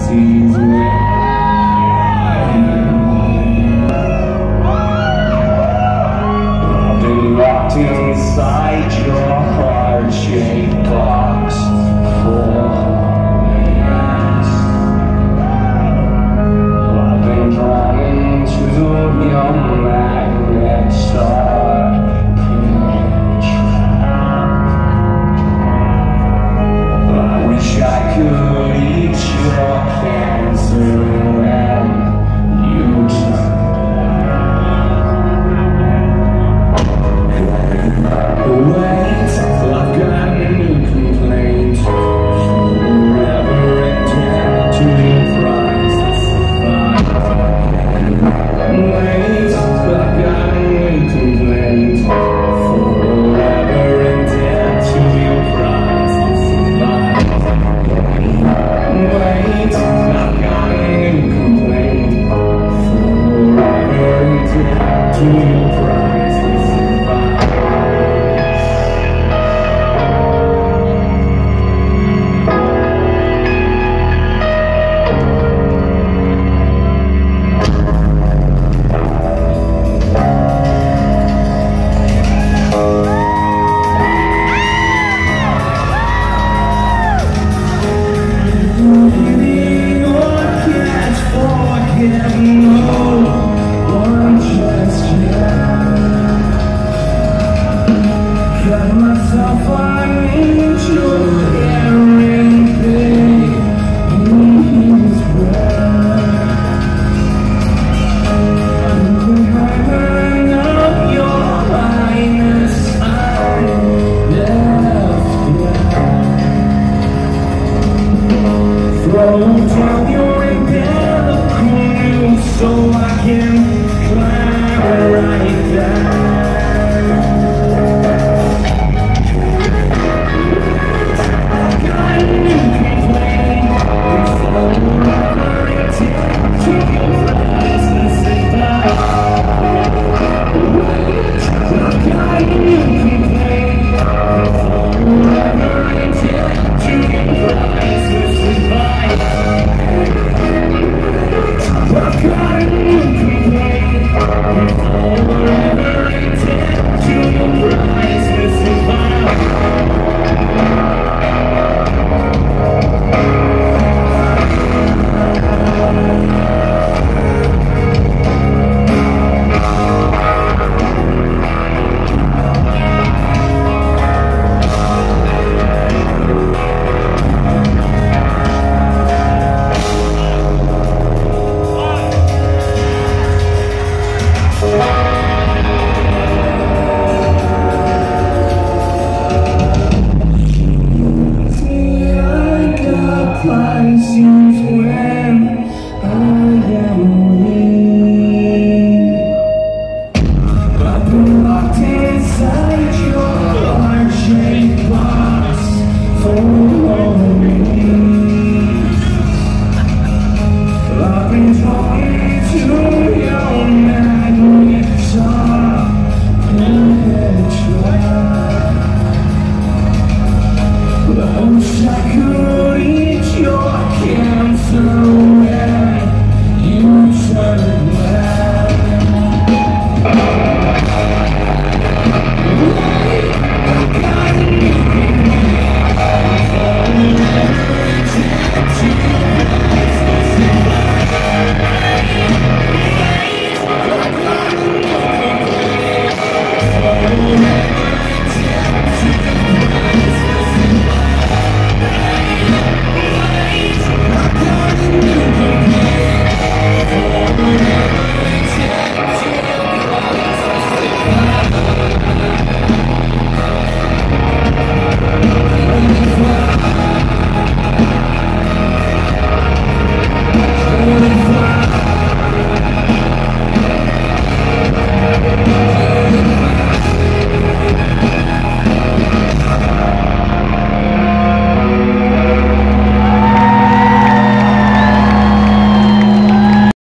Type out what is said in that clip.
sees me. I've been locked inside your heart-shaped box for years. I've been drawn into your magnet star trap. I wish I could eat your cancer when you turn. Wait, I've got a new complaint. Forever addicted to your price. Wait, I've got a new complaint. Forever addicted to your price. Wait, I've got a new complaint. Forever addicted to your price. Got myself on into everything. He's right. Hanging up your highness, I left behind. Throw down your rebellion so I can